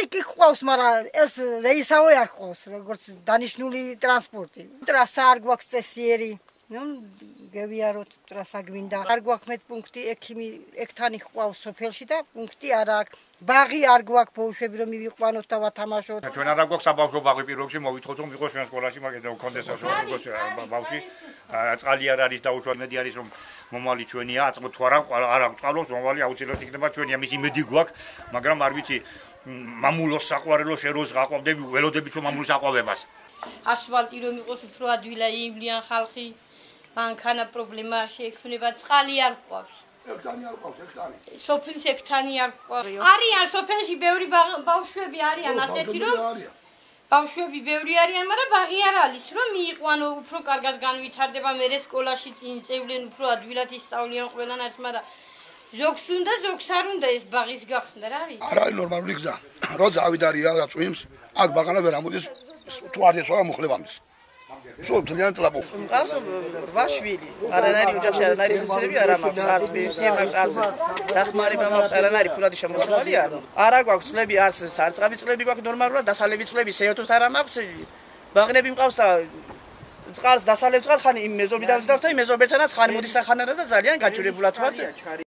ტრანსპორტი კი ყავს, მაგრამ ეს რეისავე არ ყავს, როგორც დანიშნული ტრანსპორტი. ტრასა არ გვაქვს წესიერი. ნუ გევიაროთ ტრასა გვინდა. არ გვაქვს მეტპუნქტი ექთანი ყავს სოფელში და პუნქტი არ აქვს. ბაღი არ გვაქვს ბავშვები რომ მივიყვანოთ და ვათამაშოთ. ჩვენ არ გვაქვს საბავშვო ბაღი პირველ რიგში მოვითხოთ რომ იყოს ჩვენ სკოლაში მაგედა გქონდეს როგორც ბავშვი წყალი არ არის დაუშვანდი არის რომ მომავალი ჩვენია აწყო თუ არ აქვს წყალობს მომავალი აუცილებლად იქნება ჩვენია მისი მედი გვაქვს მაგრამ არ ვიცი მამულოს საყვარელო შეროს გაყვავდები ველოდები ჩვენ მამულის აყვავებას ასფალტი რომ იყოს უფრო ადვილა ივლიან ხალხი მანქანა პრობლემა შეექმნება წყალი არ გვყავს ექთანი არ ყავს ექთანი სოფლის ექთანი არ გვყავს არიან სოფელში ბევრი ბავშვები არიან ასეთი რომ ბავშვები ბევრი არიან მაგრამ ბაღი არ არის რომ მიიყვანო უფრო კარგად განვითარდება მერე სკოლაში წინ წევლენ უფრო ადვილად ისწავლიან ყველან არის მაგრამ ზოგს უნდა ზოგს არ უნდა ეს ბაღის გახსნა რა ვიცი არ არის ნორმალური გზა როცა ავიდარია და წვიმს აქ ბაღანა ვერ ამოდის თუ არ ესვა მოხლებამდის სულ ძალიან ტრაბო მყავს 8 შვილი არანაირი ოჯახში არანაირი სიცილები არ ამაქვს არც პენსია მაქვს არც დახმარება მაქვს არანაირი ფულადი შემოსავალი არა გვაქვს წყლები არც სარწყავი წყლები გვაქვს ნორმალურად დასალევი წყლები სეოთოს არ ამაქვს ბაღნები მყავს და წყალს დასალევ წყალ ხანი იმ მეზობიდან ვდავთ და იმ მეზობერთანაც ხანი მოდის ახანარა და ძალიან გაჭირებულად ვართ